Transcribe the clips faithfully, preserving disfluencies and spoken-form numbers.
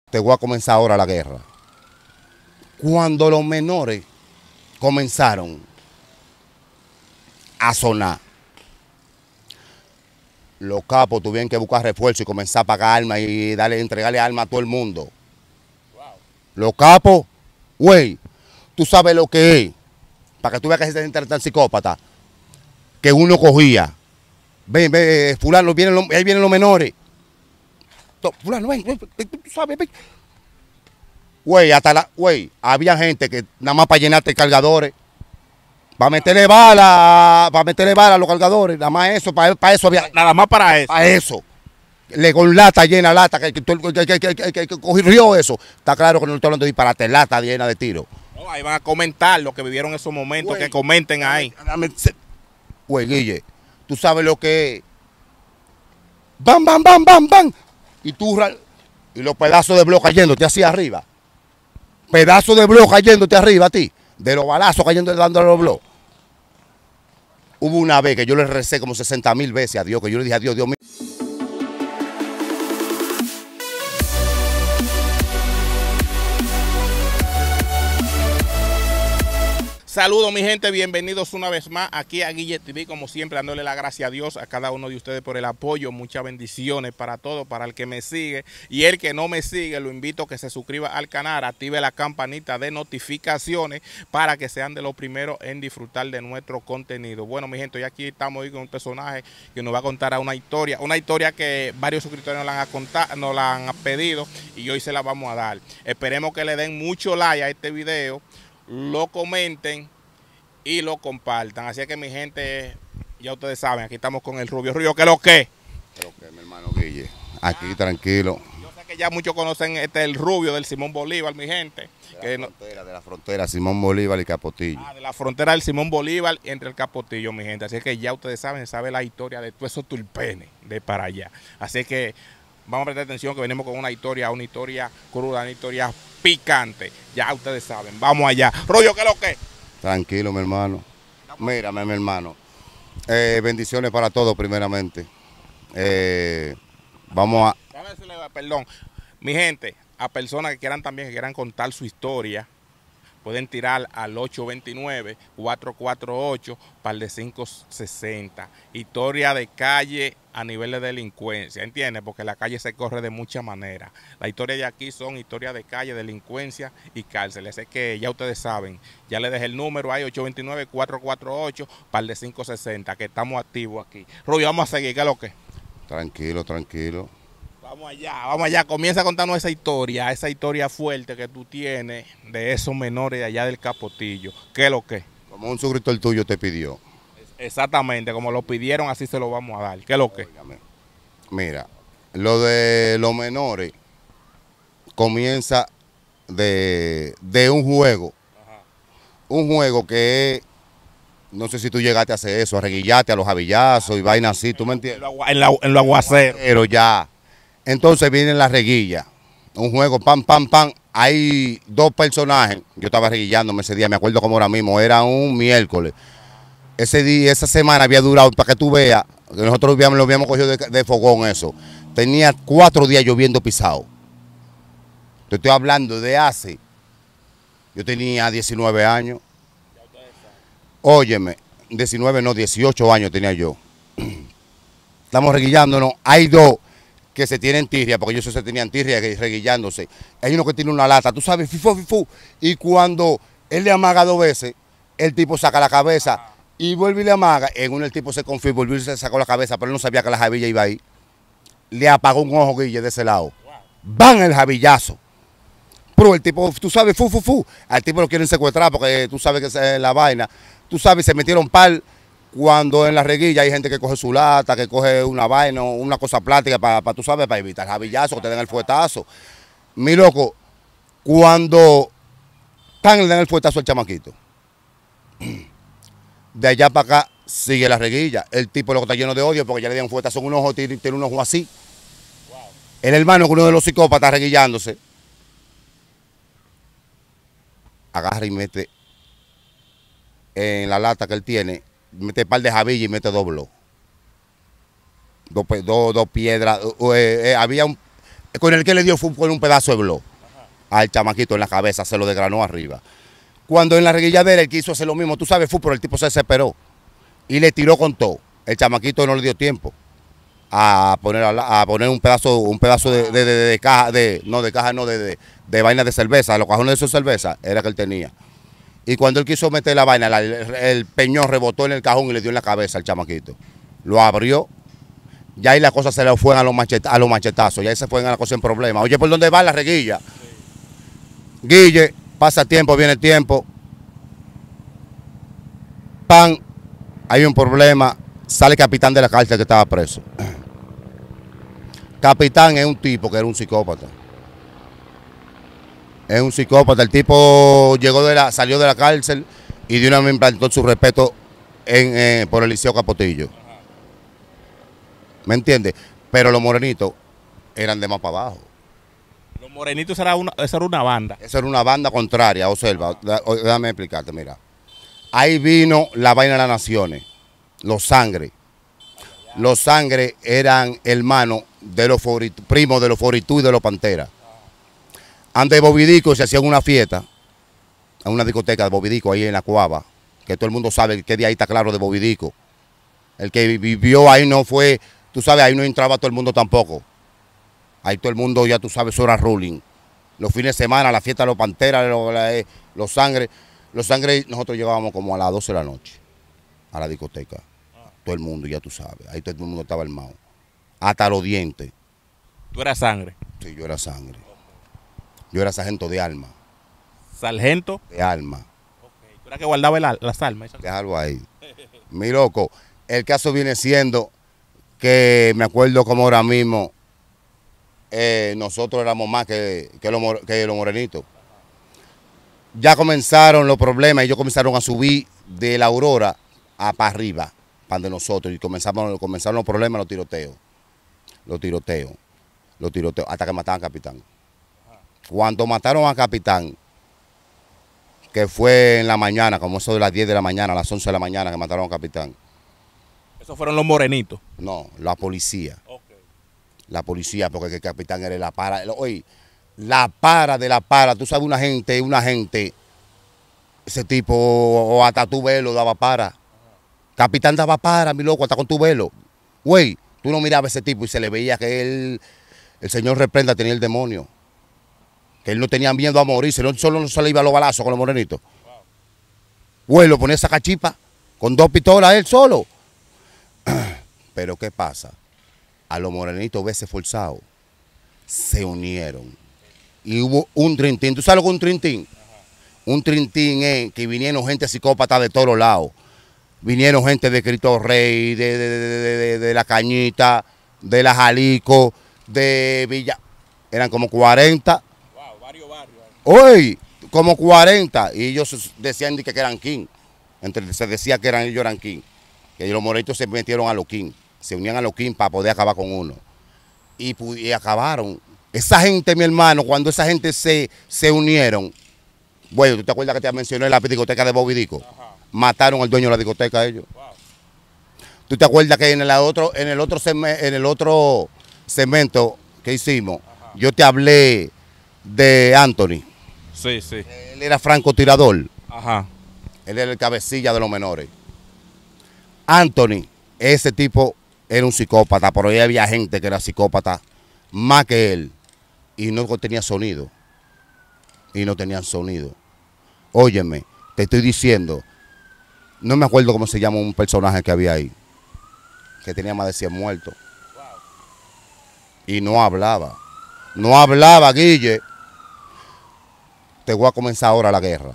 Te voy a comenzar ahora la guerra. Cuando los menores comenzaron a sonar, los capos tuvieron que buscar refuerzo y comenzar a pagar armas y darle, entregarle armas a todo el mundo. Wow. Los capos, güey, tú sabes lo que es, para que tú veas que esa gente tan psicópata, que uno cogía, ven, ven, fulano, vienen los, ahí vienen los menores. Fulano, ven, ven, tú sabes, ven. Güey, hasta la, güey, había gente que nada más para llenarte cargadores, para meterle bala, para meterle bala a los cargadores, nada más eso, para, para eso había. Nada más para eso. Para eso. Le con lata llena, lata, que, que, que, que, que, que, que, que cogió eso. Está claro que no estoy hablando de disparate, lata llena de tiro. No, ahí van a comentar lo que vivieron esos momentos, güey, que comenten ahí. Güey, Guille, tú sabes lo que es. Bam, bam, bam, bam, bam. Y tú, y los pedazos de bloque cayéndote hacia arriba. Pedazos de bloque cayéndote arriba a ti. De los balazos cayendo dándole los bloques. Hubo una vez que yo le recé como sesenta mil veces a Dios, que yo le dije a Dios, Dios mío. Saludos mi gente, bienvenidos una vez más aquí a Guille T V, como siempre dándole la gracia a Dios, a cada uno de ustedes por el apoyo, muchas bendiciones para todos, para el que me sigue y el que no me sigue, lo invito a que se suscriba al canal, active la campanita de notificaciones para que sean de los primeros en disfrutar de nuestro contenido. Bueno mi gente, hoy aquí estamos hoy con un personaje que nos va a contar una historia, una historia que varios suscriptores nos la han, contar, nos la han pedido y hoy se la vamos a dar. Esperemos que le den mucho like a este video, lo comenten y lo compartan. Así que mi gente, ya ustedes saben, aquí estamos con el Rubio. Rubio, ¿qué es lo que? ¿Qué es lo que, mi hermano Guille? Aquí ah, tranquilo. Yo sé que ya muchos conocen este el Rubio del Simón Bolívar, mi gente. De que la frontera, no, de la frontera, Simón Bolívar y Capotillo. Ah, de la frontera del Simón Bolívar entre el Capotillo, mi gente. Así que ya ustedes saben, saben la historia de todos esos tulpenes de para allá. Así que vamos a prestar atención que venimos con una historia, una historia cruda, una historia picante. Ya ustedes saben, vamos allá. Rubio, ¿qué es lo que? Tranquilo, mi hermano. Mírame, mi hermano. Eh, bendiciones para todos, primeramente. Eh, vamos a... Déjame decirle, perdón, mi gente, a personas que quieran también, que quieran contar su historia, pueden tirar al ocho dos nueve, cuatro cuatro ocho, par de cinco sesenta. Historia de calle a nivel de delincuencia, ¿entiendes? Porque la calle se corre de muchas maneras. La historia de aquí son historias de calle, delincuencia y cárceles. Es que ya ustedes saben, ya les dejé el número ahí, ocho dos nueve, cuatro cuatro ocho, par de cinco sesenta, que estamos activos aquí. Rubio, vamos a seguir, ¿qué es lo que? Tranquilo, tranquilo. Vamos allá, vamos allá, comienza a contarnos esa historia, esa historia fuerte que tú tienes de esos menores de allá del Capotillo. ¿Qué es lo que? Como un suscriptor tuyo te pidió. Exactamente, como lo pidieron, así se lo vamos a dar. ¿Qué es lo que? Mira, lo de los menores comienza de, de un juego. Ajá. Un juego que es, no sé si tú llegaste a hacer eso, a reguillarte a los javillazos y vainas así, ¿tú me entiendes? En lo en lo aguacero. Pero ya. Entonces viene la reguilla, un juego, pam, pam, pam, hay dos personajes, yo estaba reguillándome ese día, me acuerdo como ahora mismo, era un miércoles. Ese día, esa semana había durado, para que tú veas, que nosotros habíamos, lo habíamos cogido de, de fogón eso, tenía cuatro días lloviendo pisado. Te estoy hablando de hace, yo tenía diecinueve años, óyeme, diecinueve no, dieciocho años tenía yo. Estamos reguillándonos, hay dos que se tienen tirria, porque ellos se tenían tirria reguillándose. Hay uno que tiene una lata, tú sabes, fifu, fifu, y cuando él le amaga dos veces, el tipo saca la cabeza y vuelve y le amaga. En uno el tipo se confió, volvió y se sacó la cabeza, pero él no sabía que la jabilla iba ahí. Le apagó un ojo, Guille, de ese lado. Van el jabillazo. Pero el tipo, tú sabes, fu, fu, fu. Al tipo lo quieren secuestrar porque tú sabes que es la vaina. Tú sabes, se metieron par. Cuando en la reguilla hay gente que coge su lata, que coge una vaina, una cosa plástica para, pa, tú sabes, para evitar el jabillazo, que te den el fuetazo. Mi loco, cuando tan le dan el fuetazo al chamaquito, de allá para acá sigue la reguilla. El tipo lo que está lleno de odio porque ya le dieron fuetazo en un ojo, tiene, tiene un ojo así. Wow. El hermano que uno de los psicópatas reguillándose, agarra y mete en la lata que él tiene, mete un par de jabillas y mete dos bloques. Dos, dos, dos piedras. Eh, eh, había un, con el que le dio fue con un pedazo de blog al chamaquito en la cabeza, se lo desgranó arriba. Cuando en la reguilladera él quiso hacer lo mismo, tú sabes, fue, pero el tipo se desesperó y le tiró con todo. El chamaquito no le dio tiempo a poner a, a poner un pedazo un pedazo de, de, de, de caja, de no de caja, no, de, de, de vaina de cerveza, los cajones de su cerveza, era que él tenía. Y cuando él quiso meter la vaina, la, el, el peñón rebotó en el cajón y le dio en la cabeza al chamaquito. Lo abrió. Ya ahí las cosas se le fueron a los, machet, a los machetazos, ya ahí se fueron a la cosa en problema. Oye, ¿por dónde va la reguilla? Sí. Guille, pasa tiempo, viene el tiempo. Pan, hay un problema, sale capitán de la cárcel que estaba preso. Capitán es un tipo que era un psicópata. Es un psicópata, el tipo llegó de la, salió de la cárcel y de una vez implantó su respeto en, eh, por el Liceo Capotillo. ¿Me entiendes? Pero los morenitos eran de más para abajo. Los morenitos era una, esa era una banda. Esa era una banda contraria, observa, déjame explicarte, mira. Ahí vino la vaina de las naciones, los Sangre. Los Sangre eran hermanos de los Foritú, primos de los Foritú y de los Panteras. Antes de Bovidico se hacían una fiesta, en una discoteca de Bovidico ahí en la Cuava, que todo el mundo sabe que de ahí está claro de Bovidico. El que vivió ahí no fue... Tú sabes, ahí no entraba todo el mundo tampoco. Ahí todo el mundo, ya tú sabes, eso era ruling. Los fines de semana, la fiesta de los Panteras, los, los Sangre. Los Sangre, nosotros llegábamos como a las doce de la noche a la discoteca. Ah. Todo el mundo, ya tú sabes. Ahí todo el mundo estaba armado. Hasta los dientes. ¿Tú eras Sangre? Sí, yo era Sangre. Yo era sargento de alma. ¿Sargento? De alma. Okay. ¿Tú eras que guardaba la, las almas? Déjalo ahí. Mi loco, el caso viene siendo... que me acuerdo como ahora mismo, eh, nosotros éramos más que, que, los, que los morenitos. Ya comenzaron los problemas, ellos comenzaron a subir de la Aurora a para arriba, para de nosotros, y comenzamos, comenzaron los problemas, los tiroteos, los tiroteos, los tiroteos, hasta que mataron al capitán. Cuando mataron al capitán, que fue en la mañana, como eso de las diez de la mañana, a las once de la mañana que mataron al capitán. ¿Esos fueron los morenitos? No, la policía. Okay. La policía, porque el capitán era la para. Oye, la para de la para. Tú sabes, una gente, una gente, ese tipo, o hasta tu velo daba para. Ajá. Capitán daba para, mi loco, hasta con tu velo. Güey, tú no mirabas a ese tipo y se le veía que él, el señor reprenda, tenía el demonio. Que él no tenía miedo a morirse, no, solo no se le iba a los balazos con los morenitos. Wow. Güey, lo ponía esa cachipa con dos pistolas él solo. Pero ¿qué pasa? A los morenitos veces forzados se unieron. Y hubo un trintín. ¿Tú sabes lo que es un trintín? Ajá. Un trintín es que vinieron gente psicópata de todos lados. Vinieron gente de Cristo Rey, de, de, de, de, de, de La Cañita, de La Jalico, de Villa. Eran como cuarenta. Wow, varios barrios. Hoy, como cuarenta. Y ellos decían que eran king. Entre, se decía que eran, ellos eran king. Que los morenitos se metieron a los king, se unían a los king para poder acabar con uno. Y, y acabaron. Esa gente, mi hermano, cuando esa gente se, se unieron, bueno, ¿tú te acuerdas que te mencioné la discoteca de Bovidico? Ajá. Mataron al dueño de la discoteca ellos. Wow. ¿Tú te acuerdas que en el otro, en el otro, en el otro segmento que hicimos, ajá, yo te hablé de Anthony? Sí, sí. Él era francotirador. Ajá. Él era el cabecilla de los menores. Anthony, ese tipo era un psicópata, pero ahí había gente que era psicópata más que él y no tenía sonido. Y no tenían sonido. Óyeme, te estoy diciendo, no me acuerdo cómo se llama un personaje que había ahí, que tenía más de cien muertos. Wow. Y no hablaba. No hablaba, Guille. Te voy a comenzar ahora la guerra.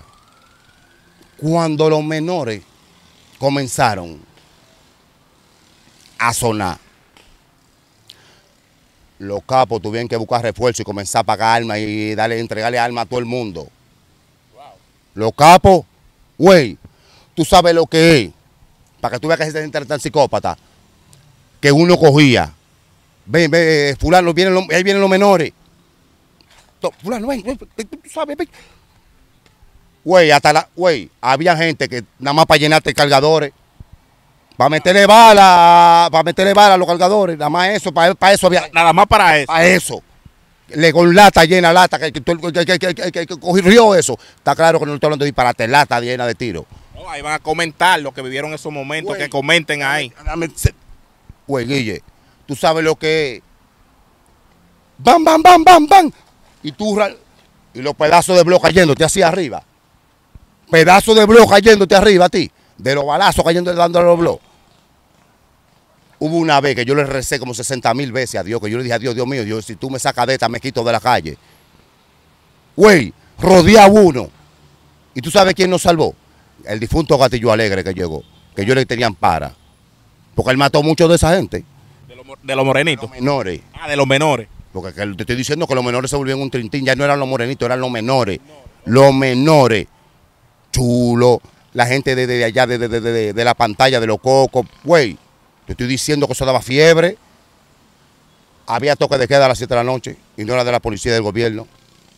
Cuando los menores comenzaron a sonar, los capos tuvieron que buscar refuerzo y comenzar a pagar armas y darle, entregarle armas a todo el mundo. Wow. Los capos, güey, tú sabes lo que es, para que tú veas que esa gente era tan psicópata, que uno cogía, ven, ven, fulano, vienen los, ahí vienen los menores, fulano, ven, ven, tú sabes, ven. Güey, hasta la, güey, había gente que nada más para llenarte cargadores, para meterle bala, para meterle bala a los cargadores, nada más eso, para, para eso había. Nada más para eso. Para eso. le con lata llena, lata, que, que, que, que, que, que, que cogió eso. Está claro que no estoy hablando de disparate, lata llena de tiro. No, ahí van a comentar lo que vivieron esos momentos, wey, que comenten ahí. Güey, Guille, tú sabes lo que es. Bam, bam, bam, bam, bam. Y tú, y los pedazos de bloque cayéndote así arriba. Pedazos de bloque cayéndote arriba a ti. De los balazos cayendo dándole los bloques. Hubo una vez que yo le recé como sesenta mil veces a Dios, que yo le dije a Dios, Dios mío, Dios, si tú me sacas de esta, me quito de la calle. Güey, rodeé a uno. ¿Y tú sabes quién nos salvó? El difunto Gatillo Alegre que llegó, que yo le tenían para. Porque él mató mucho de esa gente. De los de lo morenitos. De los menores. Ah, de los menores. Porque te estoy diciendo que los menores se volvieron un trintín, ya no eran los morenitos, eran los menores. Los menores. Chulo. La gente de, de, de allá, de, de, de, de, de la pantalla, de los cocos. Güey. Te estoy diciendo que eso daba fiebre. Había toque de queda a las siete de la noche y no era de la policía del gobierno.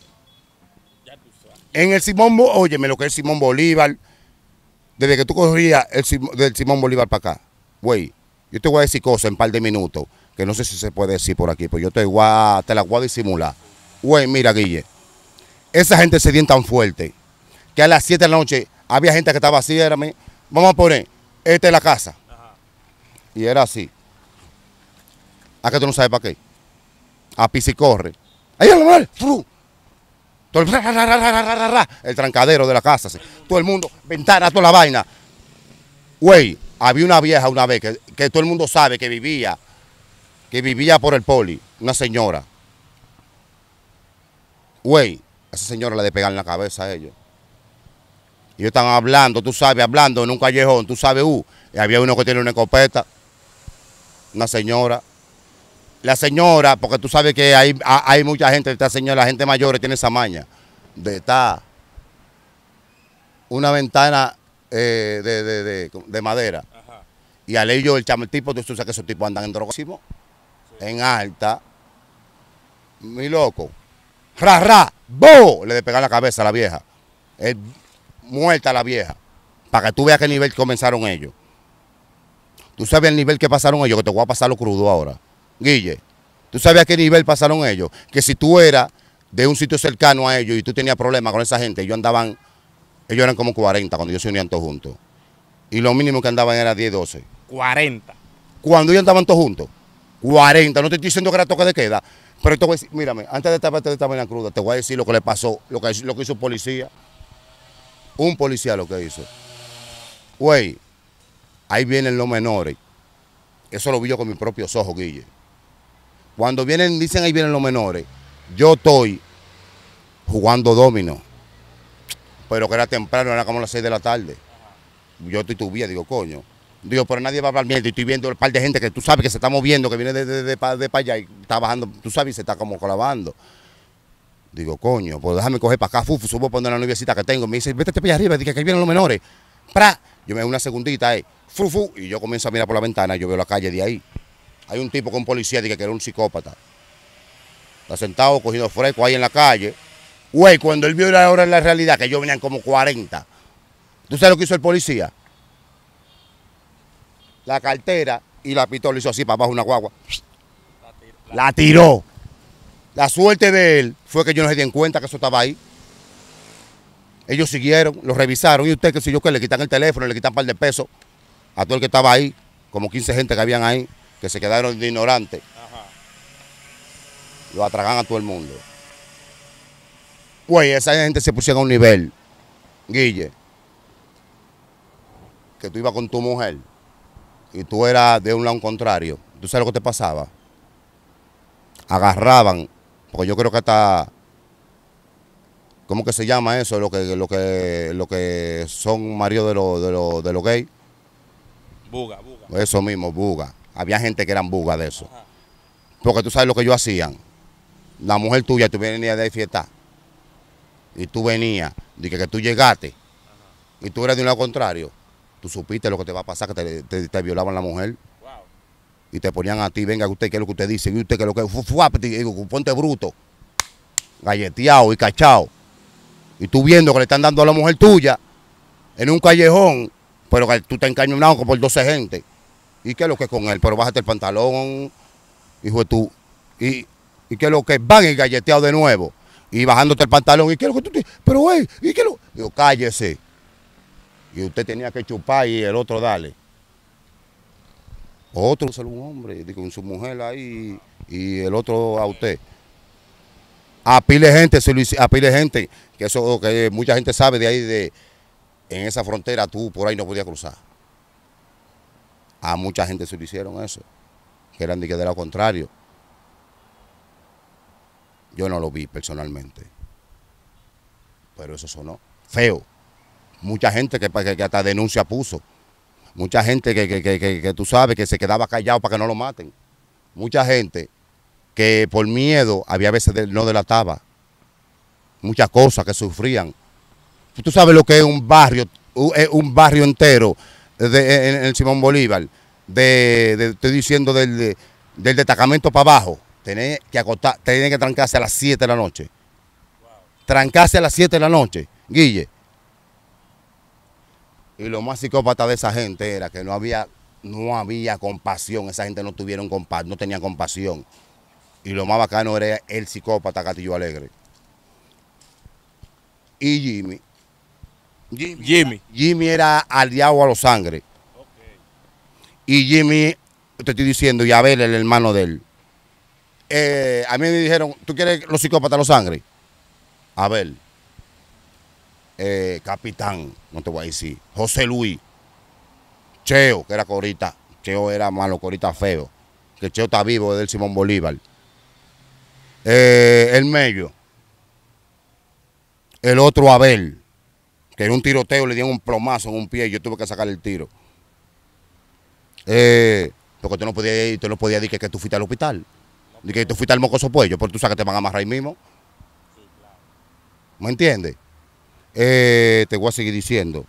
En el Simón, óyeme lo que es Simón Bolívar, desde que tú corrías el, del Simón Bolívar para acá, güey, yo te voy a decir cosas en un par de minutos, que no sé si se puede decir por aquí, pues yo te, voy a, te la voy a disimular. Güey, mira, Guille, esa gente se dieron tan fuerte que a las siete de la noche había gente que estaba así, érame, vamos a poner, esta es la casa. Y era así. ¿A qué tú no sabes para qué? A pis y corre. Ahí el mal, todo el, el trancadero de la casa. ¿sí? Todo el mundo, ventana, toda la vaina. Güey, había una vieja una vez que, que todo el mundo sabe que vivía, que vivía por el poli, una señora. Güey, a esa señora le de pegar en la cabeza a ellos. Y ellos estaban hablando, tú sabes, hablando en un callejón, tú sabes, uh, y había uno que tiene una escopeta. Una señora, la señora, porque tú sabes que hay, hay mucha gente, esta señora, la gente mayor tiene esa maña, de estar una ventana eh, de, de, de, de madera. Ajá. Y al ellos, el chamo, el tipo, tú sabes que esos tipos andan en drogadísimo, sí. En alta, mi loco, ra, ra, bo, le de pegar la cabeza a la vieja, el, muerta la vieja, para que tú veas qué nivel comenzaron ellos. Tú sabes el nivel que pasaron ellos, que te voy a pasar lo crudo ahora. Guille, tú sabes a qué nivel pasaron ellos, que si tú eras de un sitio cercano a ellos y tú tenías problemas con esa gente, ellos andaban, ellos eran como cuarenta cuando ellos se unían todos juntos. Y lo mínimo que andaban era diez, doce. cuarenta. Cuando ellos andaban todos juntos, cuarenta. No te estoy diciendo que era toque de queda, pero te voy a decir, mírame, antes de esta parte de esta vaina cruda, te voy a decir lo que le pasó, lo que, lo que hizo un policía. Un policía lo que hizo. Güey. Ahí vienen los menores. Eso lo vi yo con mis propios ojos, Guille. Cuando vienen, dicen ahí vienen los menores, yo estoy jugando domino. Pero que era temprano, era como las seis de la tarde. Yo estoy tu vía, digo, coño. Digo, pero nadie va a hablar mierda. Y estoy viendo el par de gente que tú sabes que se está moviendo, que viene de, de, de, de, de para allá y está bajando, tú sabes, y se está como clavando. Digo, coño, pues déjame coger para acá, fufu, subo a poner la noviecita que tengo. Me dice, vete para allá arriba, dije que ahí vienen los menores. ¡Pra! Yo me doy una segundita, eh. Fufu, y yo comienzo a mirar por la ventana, yo veo la calle de ahí. Hay un tipo con policía, dije que era un psicópata. Está sentado cogiendo fresco ahí en la calle. Güey, cuando él vio ahora en la realidad, que ellos venían como cuarenta. ¿Tú sabes lo que hizo el policía? La cartera y la pistola hizo así para abajo una guagua. La, tir la, la tiró. La suerte de él fue que yo no se dieron cuenta que eso estaba ahí. Ellos siguieron, lo revisaron. Y usted, que si yo que le quitan el teléfono, le quitan un par de pesos a todo el que estaba ahí, como quince gente que habían ahí, que se quedaron de ignorantes. Ajá. Lo atragan a todo el mundo. Güey, esa gente se pusieron a un nivel, Guille, que tú ibas con tu mujer y tú eras de un lado contrario. ¿Tú sabes lo que te pasaba? Agarraban, porque yo creo que hasta, ¿cómo que se llama eso? Lo que, lo que, lo que son maridos de los de los de los gays. Buga, buga. Eso mismo, buga. Había gente que eran buga de eso. Ajá. Porque tú sabes lo que ellos hacían. La mujer tuya, tú venías de fiesta. Y tú venías, dije que tú llegaste. Ajá. Y tú eras de un lado contrario. Tú supiste lo que te va a pasar, que te, te, te violaban la mujer. Wow. Y te ponían a ti, venga usted, ¿qué es lo que usted dice? Y usted, ¿qué es lo que es? Ponte bruto. Galleteado y cachado. Y tú viendo que le están dando a la mujer tuya en un callejón, pero que tú te encañonado por doce gente. ¿Y qué es lo que es con él? Pero bájate el pantalón, hijo de tú. Y y que lo que van y galleteado de nuevo, y bajándote el pantalón, y que lo que tú tienes, pero güey, y que lo, digo, cállese, y usted tenía que chupar y el otro dale. Otro solo un hombre, digo, con su mujer ahí, y el otro a usted. A pile gente, a pile gente, que eso que mucha gente sabe de ahí, de en esa frontera tú por ahí no podías cruzar. A mucha gente se le hicieron eso, que eran de que de lo contrario. Yo no lo vi personalmente, pero eso sonó feo. Mucha gente que, que, que hasta denuncia puso. Mucha gente que, que, que, que, que tú sabes que se quedaba callado para que no lo maten. Mucha gente que por miedo había veces de, no delataba. Muchas cosas que sufrían. Tú sabes lo que es un barrio, un barrio entero de, en el Simón Bolívar. De, de, estoy diciendo del, de, del destacamento para abajo. Tenés que acostar, tenés que trancarse a las siete de la noche. Wow. Trancarse a las siete de la noche, Guille. Y lo más psicópata de esa gente era que no había, no había compasión. Esa gente no tuvieron compa no tenía compasión. Y lo más bacano era el psicópata Castillo Alegre. Y Jimmy. Jimmy. Jimmy, Jimmy era aliado a los Sangre. Okay. Y Jimmy, te estoy diciendo, y Abel, el hermano de él. Eh, a mí me dijeron, ¿tú quieres los psicópatas los Sangre? Abel. Eh, Capitán, no te voy a decir. José Luis. Cheo, que era Corita. Cheo era malo, Corita feo. Que Cheo está vivo desde el Simón Bolívar. Eh, el Mello. El otro Abel. Que en un tiroteo le dieron un plomazo en un pie y yo tuve que sacar el tiro. Eh, porque tú no podías ir, tú no podías decir que, que tú fuiste al hospital. Ni que tú fuiste al Mocoso Puello, porque tú sabes que te van a amarrar ahí mismo. Sí, claro. ¿Me entiendes? Eh, te voy a seguir diciendo.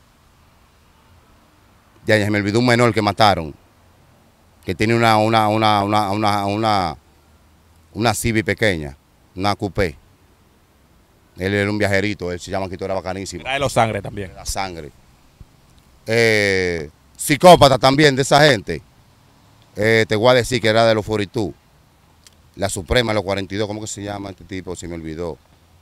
Ya, ya se me olvidó un menor que mataron. Que tiene una, una, una, una, una, una, una Civic pequeña, una coupé. Él era un viajerito, él se llama Quito, era bacanísimo. Era de los Sangre también. La Sangre. Eh, psicópata también de esa gente. Eh, te voy a decir que era de los Foritú. La Suprema, los cuarenta y dos, ¿cómo que se llama este tipo? Se me olvidó.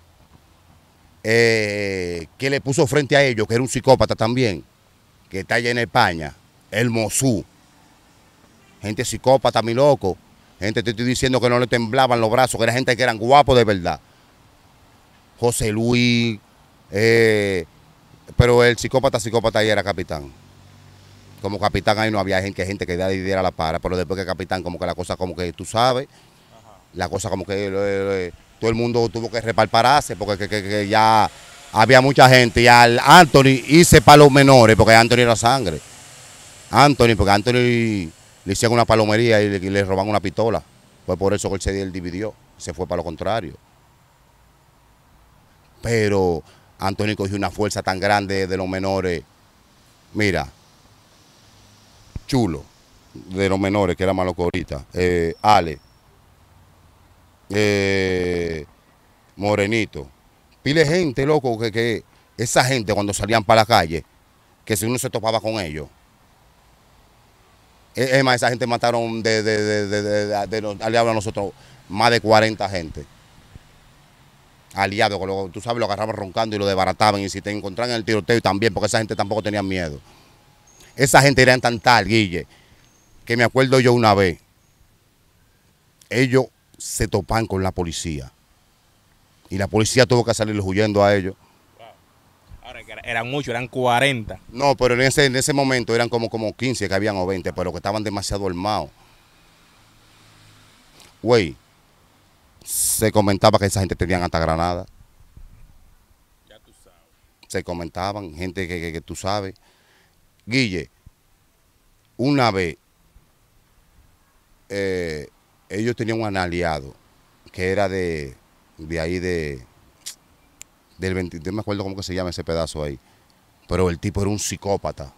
Eh, que le puso frente a ellos, que era un psicópata también, que está allá en España, el Mosú. Gente psicópata, mi loco. Gente, te estoy diciendo que no le temblaban los brazos, que era gente que eran guapos de verdad. José Luis, eh, pero el psicópata, psicópata ahí era capitán. Como capitán ahí no había gente, gente que diera la para, pero después que capitán como que la cosa como que tú sabes, ajá, la cosa como que eh, todo el mundo tuvo que repararse porque que, que, que ya había mucha gente y al Anthony hice para los menores porque Anthony era Sangre. Anthony, porque Anthony le hicieron una palomería y le, y le roban una pistola. Fue por eso que él se él dividió, se fue para lo contrario. Pero Anthony cogió una fuerza tan grande de los menores. Mira, Chulo, de los menores, que era malo ahorita. Eh, Ale, eh, Morenito. Pile gente, loco, que, que esa gente cuando salían para la calle, que si uno se topaba con ellos. Es más, esa gente mataron de, de, de, de, de, de, de los aliados a nosotros más de cuarenta gente. Aliados, lo, tú sabes, lo agarraban roncando y lo desbarataban. Y si te encontraban en el tiroteo también, porque esa gente tampoco tenía miedo. Esa gente eran tan tal, Guille, que me acuerdo yo una vez. Ellos se topan con la policía. Y la policía tuvo que salir huyendo a ellos. Ahora, eran muchos, eran cuarenta. No, pero en ese, en ese momento eran como, como quince que habían o veinte, pero que estaban demasiado armados. Güey, se comentaba que esa gente tenían hasta granadas. Ya tú sabes. Se comentaban, gente que, que, que tú sabes. Guille, una vez, eh, ellos tenían un aliado que era de, de ahí de... del veinte, no me acuerdo cómo que se llama ese pedazo ahí, pero el tipo era un psicópata.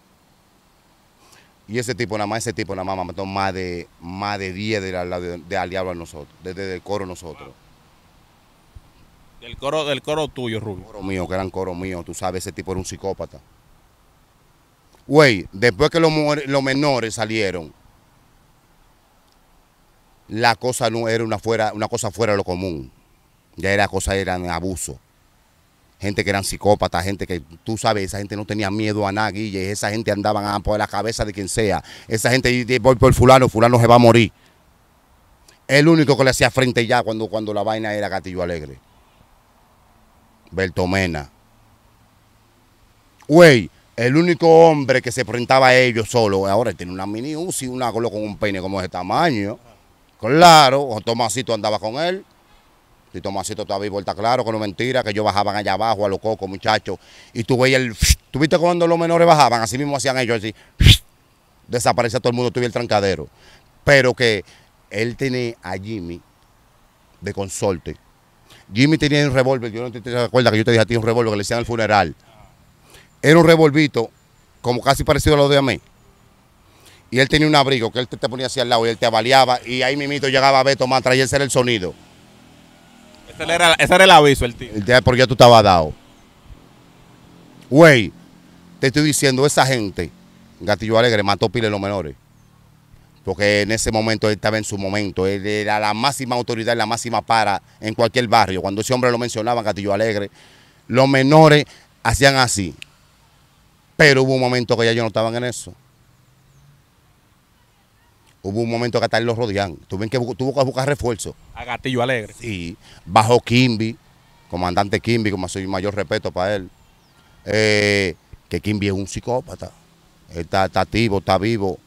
Y ese tipo, nada más, ese tipo nada más mató más de, más de diez de, de, de aliados a nosotros, desde el coro nosotros. Del coro, del coro tuyo, Rubio. Coro mío, que eran coro mío, tú sabes, ese tipo era un psicópata. Güey, después que los, los menores salieron, la cosa no era una, fuera, una cosa fuera de lo común. Ya era cosa, eran abuso. Gente que eran psicópatas, gente que, tú sabes, esa gente no tenía miedo a nada, Guille. Esa gente andaban a por la cabeza de quien sea. Esa gente, voy por fulano, fulano se va a morir. El único que le hacía frente ya cuando, cuando la vaina era Gatillo Alegre. Bertomena. Güey, el único hombre que se enfrentaba a ellos solo, ahora tiene una mini Uzi, una con un peine como ese tamaño. Claro, Tomasito andaba con él. Si Tomasito estaba vivo, está claro que no es mentira, que ellos bajaban allá abajo a los cocos, muchachos. Y tú veías el... ¿Tú viste cuando los menores bajaban? Así mismo hacían ellos, así. Desaparecía todo el mundo, tuviera el trancadero. Pero que él tenía a Jimmy de consorte. Jimmy tenía un revólver, yo no te, te acuerdas que yo te dije a ti un revólver que le decían al funeral. Era un revolvito como casi parecido a lo de Amé. Y él tenía un abrigo que él te, te ponía así al lado y él te avaliaba. Y ahí mismito llegaba Beto Mantra y ese era el sonido. Ese era, ese era el aviso, el tío. Ya, porque ya tú estabas dado. Güey, te estoy diciendo, esa gente, Gatillo Alegre, mató pile los menores. Porque en ese momento él estaba en su momento. Él era la máxima autoridad, la máxima para en cualquier barrio. Cuando ese hombre lo mencionaba, Gatillo Alegre, los menores hacían así. Pero hubo un momento que ya ellos no estaban en eso. Hubo un momento que hasta él los rodean. Tuvo que, tuvo que buscar refuerzo. A Gatillo Alegre. Sí. Bajó Kimby, comandante Kimby, como soy mayor respeto para él. Eh, que Kimby es un psicópata. Él está, está activo, está vivo.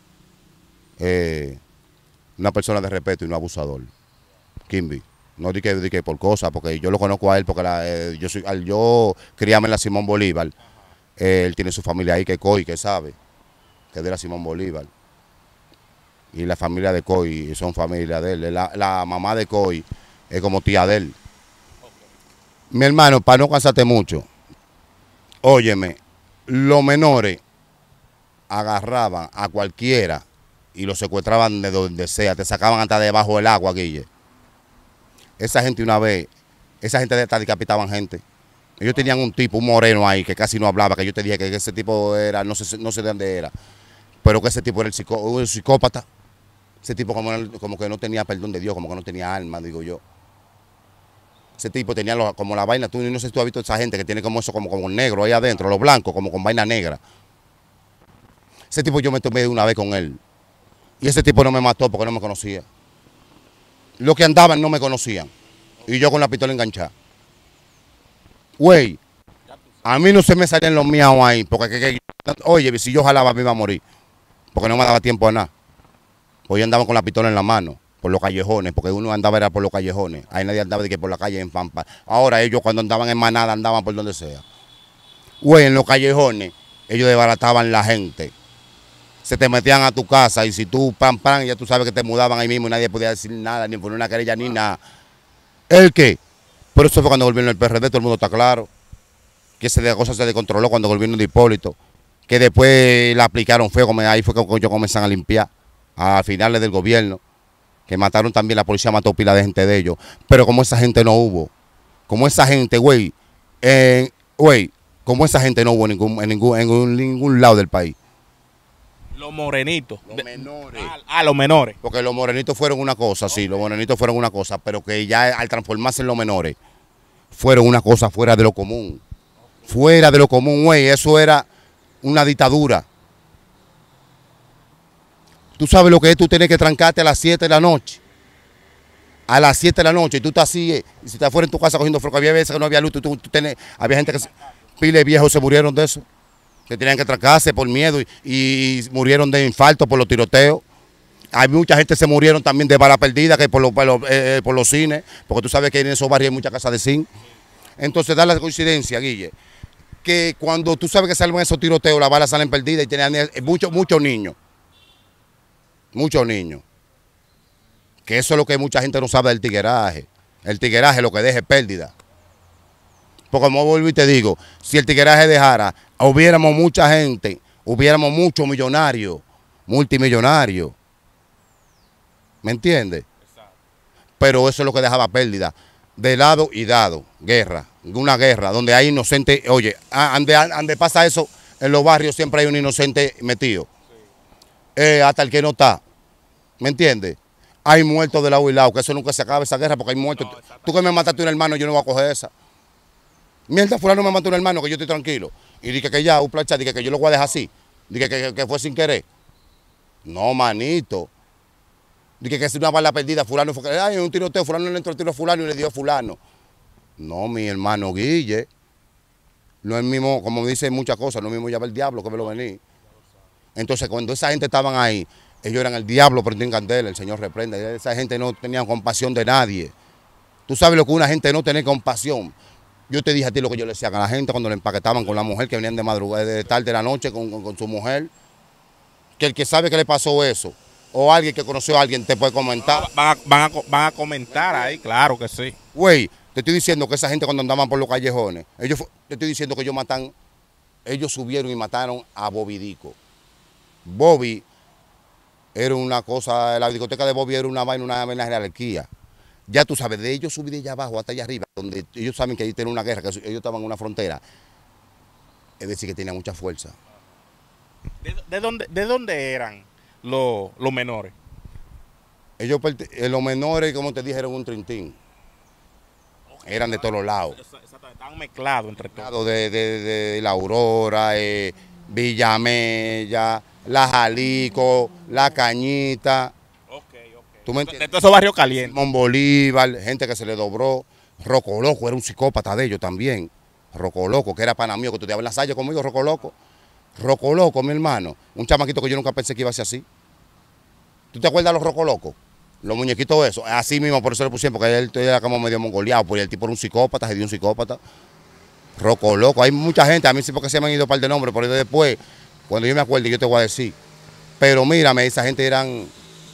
Eh, una persona de respeto y no abusador. Kimby. No di que, di que por cosas, porque yo lo conozco a él, porque la, eh, yo soy, al yo criarme en la Simón Bolívar, eh, él tiene su familia ahí, que Coy, que sabe, que es de la Simón Bolívar. Y la familia de Coy son familia de él. La, la mamá de Coy es como tía de él. Okay. Mi hermano, para no cansarte mucho, óyeme, los menores agarraban a cualquiera y lo secuestraban de donde sea, te sacaban hasta debajo del agua, Guille. Esa gente una vez, esa gente hasta decapitaban gente. Ellos tenían un tipo, un moreno ahí, que casi no hablaba, que yo te dije que ese tipo era, no sé, no sé de dónde era, pero que ese tipo era el, psicó, el psicópata. Ese tipo como, como que no tenía perdón de Dios, como que no tenía alma, digo yo. Ese tipo tenía lo, como la vaina, tú no sé si tú has visto esa gente que tiene como eso, como, como negro ahí adentro, los blancos, como con vaina negra. Ese tipo yo me tomé una vez con él. Y ese tipo no me mató porque no me conocía. Los que andaban no me conocían. Y yo con la pistola enganchada. Güey, a mí no se me salían los miaos ahí, porque que, que, oye, si yo jalaba me iba a morir. Porque no me daba tiempo a nada. Hoy andaba con la pistola en la mano, por los callejones, porque uno andaba era por los callejones. Ahí nadie andaba de que por la calle en Pampa. Ahora ellos cuando andaban en manada andaban por donde sea. Güey, en los callejones, ellos desbarataban la gente. Se te metían a tu casa y si tú, pam, pam, ya tú sabes que te mudaban ahí mismo y nadie podía decir nada, ni poner una querella, ni nada. ¿El qué? Por eso fue cuando volvieron el P R D, todo el mundo está claro. Que esa cosa se descontroló cuando volvieron de Hipólito. Que después la aplicaron feo, como ahí fue que ellos comenzaron a limpiar. A finales del gobierno, que mataron también, la policía mató pila de gente de ellos, pero como esa gente no hubo, como esa gente, güey, eh, güey, como esa gente no hubo en ningún, en ningún, en ningún lado del país. Los morenitos. Los menores. Ah, ah, los menores. Porque los morenitos fueron una cosa, sí, los morenitos fueron una cosa, pero que ya al transformarse en los menores, fueron una cosa fuera de lo común. Fuera de lo común, güey, eso era una dictadura. Tú sabes lo que es, tú tienes que trancarte a las siete de la noche. A las siete de la noche, y tú estás así, eh, y si estás fuera en tu casa cogiendo fresco, había veces que no había luz, tú, tú, tú tenés, había gente que, pile viejos se murieron de eso, que tenían que trancarse por miedo y, y murieron de infarto por los tiroteos. Hay mucha gente que se murieron también de bala perdida, que por, lo, por, los, eh, por los cines, porque tú sabes que en esos barrios hay muchas casas de zinc. Entonces da la coincidencia, Guille, que cuando tú sabes que salen esos tiroteos, las balas salen perdidas y tenían muchos, muchos niños. Muchos niños. Que eso es lo que mucha gente no sabe del tigueraje. El tigueraje lo que deja es pérdida. Porque como vuelvo y te digo, si el tigueraje dejara, hubiéramos mucha gente, hubiéramos muchos millonarios, multimillonarios. ¿Me entiendes? Pero eso es lo que dejaba pérdida. De lado y dado, guerra. Una guerra donde hay inocentes. Oye, ande, ande pasa eso, en los barrios siempre hay un inocente metido. Eh, hasta el que no está, ¿me entiendes? Hay muertos de lado y lado, que eso nunca se acaba esa guerra porque hay muertos. No, Tú que me mataste un hermano, yo no voy a coger esa. Mierda, fulano me mató un hermano, que yo estoy tranquilo. Y dije que ya, un plancha, dije que yo lo voy a dejar así. Dije que, que, que fue sin querer. No, manito. Dije que es una bala perdida, fulano fue, ay, un tiroteo, fulano le entró el tiro a fulano y le dio a fulano. No, mi hermano Guille. No es mismo, como dicen muchas cosas, no es mismo llama el diablo que me lo vení. Entonces, cuando esa gente estaban ahí, ellos eran el diablo, prendió en candela, el Señor reprenda. Esa gente no tenía compasión de nadie. Tú sabes lo que una gente no tiene compasión. Yo te dije a ti lo que yo le decía a la gente cuando le empaquetaban con la mujer que venían de madrugada, de tarde de la noche con, con, con su mujer. Que el que sabe que le pasó eso, o alguien que conoció a alguien, te puede comentar. Van a, van a, van a comentar ahí, claro que sí. Güey, te estoy diciendo que esa gente cuando andaban por los callejones, ellos, te estoy diciendo que ellos matan, ellos subieron y mataron a Bobby Dico. Bobby era una cosa, la discoteca de Bobby era una vaina, una vaina de jerarquía. Ya tú sabes, de ellos subir de allá abajo hasta allá arriba, donde ellos saben que ahí tienen una guerra, que ellos estaban en una frontera, es decir, que tenían mucha fuerza. ¿De, de, dónde, de dónde eran los, los menores? Ellos, los menores, como te dije, eran un trintín. Okay. Eran de todos los lados. Exactamente, estaban mezclados entre todos. De, de, de La Aurora, eh, Villamella, La Jalico, La Cañita. Okay, okay. ¿Tú me entiendes? De todos esos barrios calientes. Simón Bolívar, gente que se le dobró. Roco Loco era un psicópata de ellos también. Roco Loco, que era pana mío, que estudiaba en la Salle conmigo, Roco Loco. Roco Loco, mi hermano. Un chamaquito que yo nunca pensé que iba a ser así. ¿Tú te acuerdas de los Roco Locos? Los muñequitos esos. Así mismo, por eso le pusieron, porque él era como medio mongoleado, porque el tipo era un psicópata, se dio un psicópata. Roco Loco. Hay mucha gente, a mí sí porque se me han ido un par de nombres, pero después, cuando yo me acuerde, yo te voy a decir. Pero mírame, esa gente eran...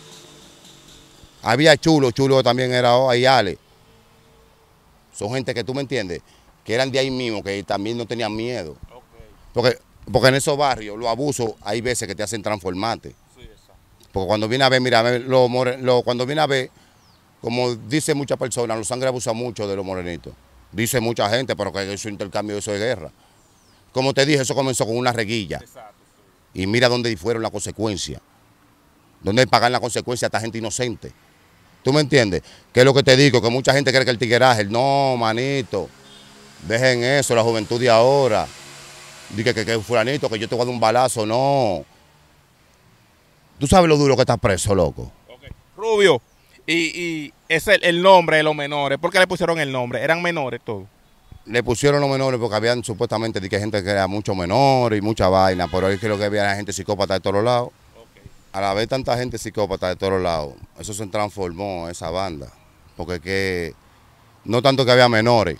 Había Chulo, Chulo también era oh, ahí Ale. Son gente que tú me entiendes, que eran de ahí mismo, que también no tenían miedo. Okay. Porque, porque en esos barrios, los abusos, hay veces que te hacen transformarte. Sí, exacto. Porque cuando viene a ver, mira, lo, lo, cuando viene a ver, como dice muchas personas, los sangre abusan mucho de los morenitos. Dice mucha gente, pero que eso intercambio, eso es guerra. Como te dije, eso comenzó con una reguilla. Exacto, sí. Y mira dónde fueron las consecuencias. Dónde pagan las consecuencias a esta gente inocente. ¿Tú me entiendes? ¿Qué es lo que te digo? Que mucha gente cree que el tigueraje, no, manito, dejen eso, la juventud de ahora. Dice que, que, que fulanito, que yo te voy a dar un balazo, no. Tú sabes lo duro que estás preso, loco. Okay. Rubio, y, y ese es el nombre de los menores. ¿Por qué le pusieron el nombre? ¿Eran menores todos? Le pusieron los menores porque habían supuestamente que gente que era mucho menor y mucha vaina, pero ahí creo que había gente psicópata de todos lados. A la vez tanta gente psicópata de todos lados, eso se transformó esa banda, porque que no tanto que había menores,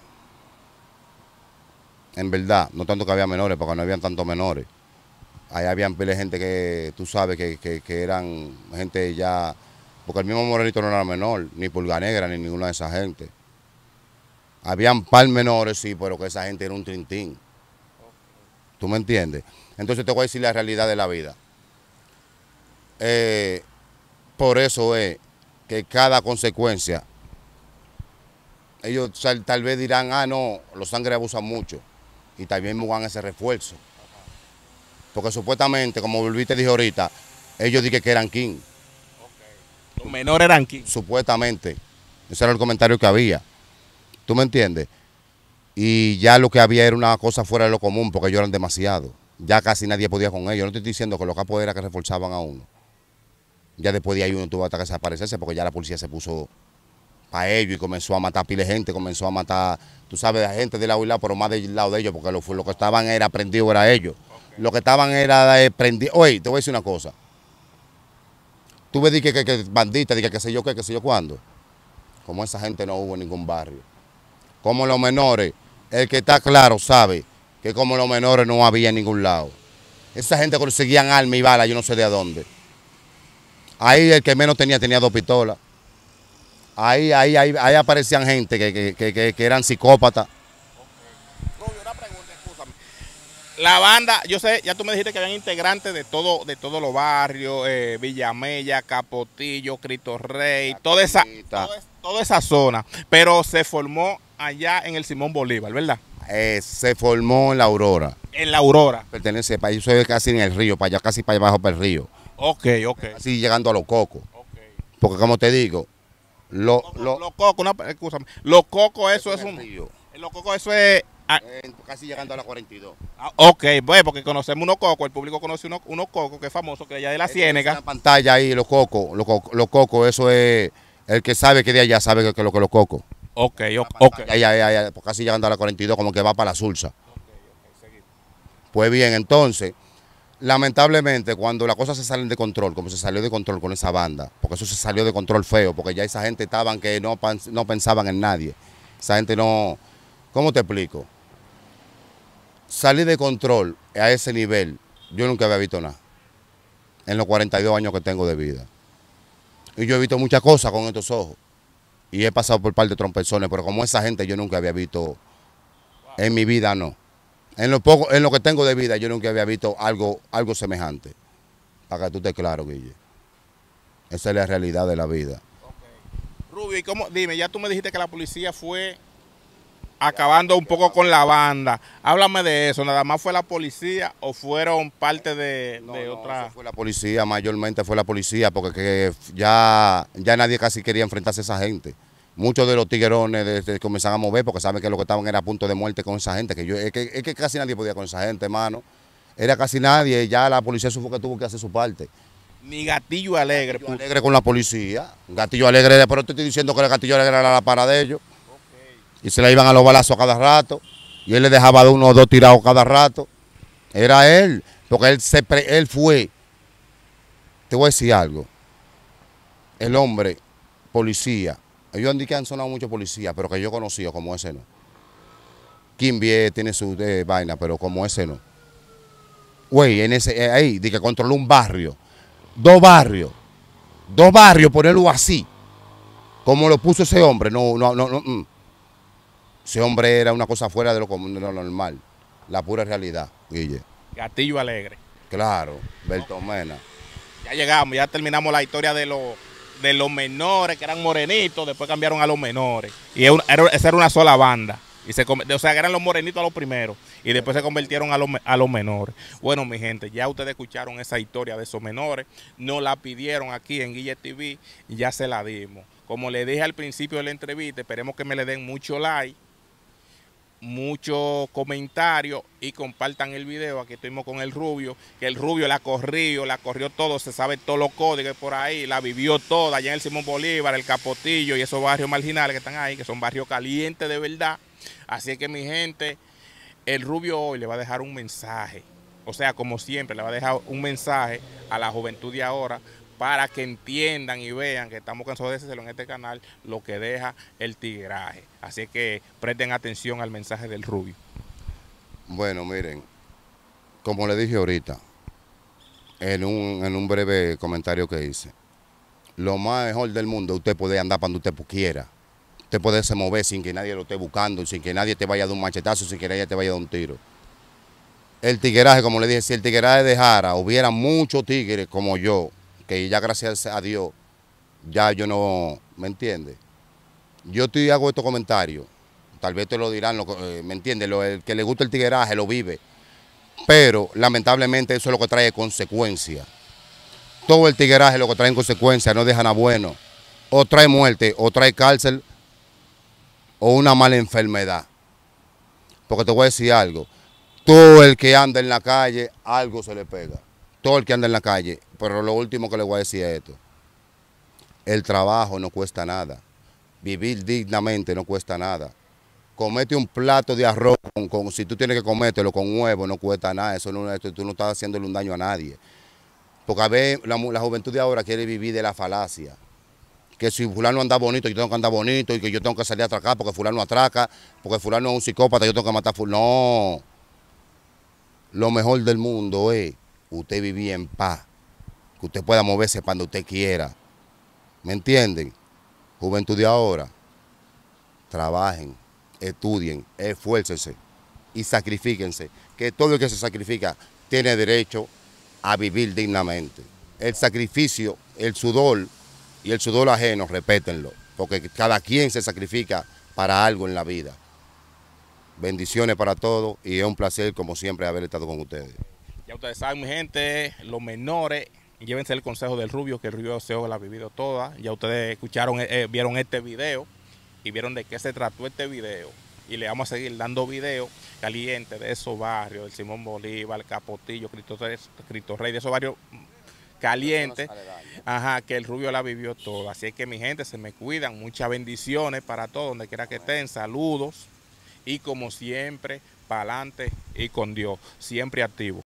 en verdad, no tanto que había menores, porque no habían tantos menores. Ahí habían pile de gente que tú sabes que, que, que eran gente ya, porque el mismo Morenito no era menor, ni Pulga Negra, ni ninguna de esas gente. Habían par menores, sí, pero que esa gente era un trintín. ¿Tú me entiendes? Entonces te voy a decir la realidad de la vida. Eh, por eso es que cada consecuencia, ellos tal, tal vez dirán, ah, no, los sangre abusan mucho, y también buscan ese refuerzo. Porque supuestamente, como volviste dije ahorita, ellos dijeron que eran king. Okay. Los menores eran king. Supuestamente. Ese era el comentario que había. ¿Tú me entiendes? Y ya lo que había era una cosa fuera de lo común, porque ellos eran demasiado. Ya casi nadie podía con ellos. No te estoy diciendo que los capos era que reforzaban a uno. Ya después de ahí uno tuvo hasta que desaparecerse porque ya la policía se puso para ellos y comenzó a matar pile de gente, comenzó a matar, tú sabes, a gente de lado y lado, pero más del lado de ellos, porque lo, lo que estaban era prendido era ellos. Okay. Lo que estaban era eh, prendido. Oye, te voy a decir una cosa. Tú me dices que, que, que bandita, que qué sé yo qué, qué sé yo cuándo. Como esa gente no hubo en ningún barrio. Como los menores, el que está claro sabe que como los menores no había en ningún lado. Esa gente conseguían armas y balas, yo no sé de dónde. Ahí el que menos tenía, tenía dos pistolas. Ahí, ahí, ahí, ahí aparecían gente que, que, que, que, que eran psicópatas. Okay. Rubio, una pregunta, escúchame. La banda, yo sé, ya tú me dijiste que habían integrantes de todo, de todos los barrios, eh, Villamella, Capotillo, Cristo Rey, toda esa, toda, toda esa zona. Pero se formó allá en el Simón Bolívar, ¿verdad? Eh, se formó en La Aurora. En La Aurora. Pertenece, yo soy casi en el río, para allá, casi para abajo para el río. Ok, ok. Así llegando a Los Cocos. Okay. Porque como te digo, lo, Los lo, lo cocos, una, escúchame, los cocos eso es un... río, Los cocos eso es... ah, eh, casi llegando a la cuarenta y dos. ah, ok, bueno, porque conocemos unos cocos, el público conoce unos, unos cocos que es famoso, que allá de la Ciénega. La pantalla ahí, los cocos, los cocos, los cocos, eso es, el que sabe que de allá sabe que, que lo que los cocos. Ok, ok, ok. Ahí, ahí, ahí, ahí, casi llegando a la cuarenta y dos, como que va para la Sursa. Pues bien, entonces, lamentablemente, cuando las cosas se salen de control, como se salió de control con esa banda, porque eso se salió de control feo, porque ya esa gente estaban que no, no pensaban en nadie. Esa gente no, ¿cómo te explico? Salir de control a ese nivel, yo nunca había visto nada, en los cuarenta y dos años que tengo de vida. Y yo he visto muchas cosas con estos ojos, y he pasado por un par de trompezones, pero como esa gente yo nunca había visto, en mi vida no. En lo poco, en lo que tengo de vida, yo nunca había visto algo, algo semejante. Para que tú estés claro, Guille. Esa es la realidad de la vida. Okay. Rubio, ¿y cómo? Dime, ya tú me dijiste que la policía fue acabando un poco con la banda. Háblame de eso. ¿Nada más fue la policía o fueron parte de, No, de no, otra? eso fue la policía, mayormente fue la policía, porque que ya, ya nadie casi quería enfrentarse a esa gente. Muchos de los tiguerones de, de, comenzaban a mover porque saben que lo que estaban era a punto de muerte con esa gente. Que yo, es, que, es que casi nadie podía con esa gente, hermano. Era casi nadie, ya la policía supo que tuvo que hacer su parte. Ni Gatillo Alegre. Gatillo Alegre con la policía. Gatillo Alegre, pero te estoy diciendo que el Gatillo Alegre era la para de ellos. Okay. Y se le iban a los balazos a cada rato. Y él le dejaba de uno o dos tirados cada rato. Era él, porque él, se pre, él fue. Te voy a decir algo. El hombre, policía. Ellos han dicho que han sonado muchos policías, pero que yo he conocido como ese no. Kimbié tiene su eh, vaina, pero como ese no. Güey, en ese, eh, ahí, de que controló un barrio. Dos barrios. Dos barrios, ponerlo así. Como lo puso ese hombre. No, no, no, no. Mm. Ese hombre era una cosa fuera de lo, de lo normal. La pura realidad, Guille. Gatillo Alegre. Claro, Berto Mena. Ya llegamos, ya terminamos la historia de los de los menores que eran morenitos, después cambiaron a los menores. Y era, esa era una sola banda. Y se, o sea, eran los morenitos a los primeros y después se convirtieron a los, a los menores. Bueno, mi gente, ya ustedes escucharon esa historia de esos menores. Nos la pidieron aquí en Guille T V y ya se la dimos. Como le dije al principio de la entrevista, esperemos que me le den mucho like, muchos comentarios y compartan el video. Aquí estuvimos con el Rubio, que el Rubio la corrió, la corrió todo, se sabe todos los códigos por ahí, la vivió toda allá en el Simón Bolívar, el Capotillo y esos barrios marginales que están ahí, que son barrios calientes de verdad. Así que mi gente, el Rubio hoy le va a dejar un mensaje, o sea, como siempre, le va a dejar un mensaje a la juventud de ahora para que entiendan y vean que estamos cansados de decirlo en este canal, lo que deja el tigueraje. Así que presten atención al mensaje del Rubio. Bueno, miren, como le dije ahorita, en un, en un breve comentario que hice, lo más mejor del mundo usted puede andar cuando usted quiera. Usted puede se mover sin que nadie lo esté buscando, sin que nadie te vaya a dar un machetazo, sin que nadie te vaya a dar un tiro. El tigueraje, como le dije, si el tigueraje dejara, hubiera muchos tigres como yo, que ya gracias a Dios, ya yo no, ¿me entiende? Yo te hago estos comentarios, tal vez te lo dirán, lo, ¿me entiende? Lo, el que le gusta el tigueraje lo vive, pero lamentablemente eso es lo que trae consecuencias. Todo el tigueraje lo que trae en consecuencias no deja nada bueno, o trae muerte, o trae cárcel, o una mala enfermedad. Porque te voy a decir algo, todo el que anda en la calle, algo se le pega. Todo el que anda en la calle, pero lo último que le voy a decir es esto. El trabajo no cuesta nada. Vivir dignamente no cuesta nada. Comete un plato de arroz, con, con, si tú tienes que comértelo con huevo, no cuesta nada. Eso no, esto, tú no estás haciéndole un daño a nadie. Porque a ver, la, la juventud de ahora quiere vivir de la falacia. Que si fulano anda bonito, yo tengo que andar bonito, y que yo tengo que salir a atracar porque fulano atraca, porque fulano es un psicópata, yo tengo que matar a fulano. No. Lo mejor del mundo es usted vivir en paz, que usted pueda moverse cuando usted quiera. ¿Me entienden? Juventud de ahora, trabajen, estudien, esfuércense y sacrifíquense, que todo el que se sacrifica tiene derecho a vivir dignamente. El sacrificio, el sudor y el sudor ajeno, repétenlo, porque cada quien se sacrifica para algo en la vida. Bendiciones para todos y es un placer, como siempre, haber estado con ustedes. Ya ustedes saben, mi gente, los menores llévense el consejo del Rubio, que el Rubio se la ha vivido toda. Ya ustedes escucharon, eh, vieron este video y vieron de qué se trató este video. Y le vamos a seguir dando videos calientes de esos barrios, el Simón Bolívar, el Capotillo, Cristo, Cristo Rey, de esos barrios calientes, ajá, que el Rubio la vivió toda. Así es que mi gente, se me cuidan, muchas bendiciones para todos, donde quiera que estén, saludos y como siempre, para adelante y con Dios, siempre activo.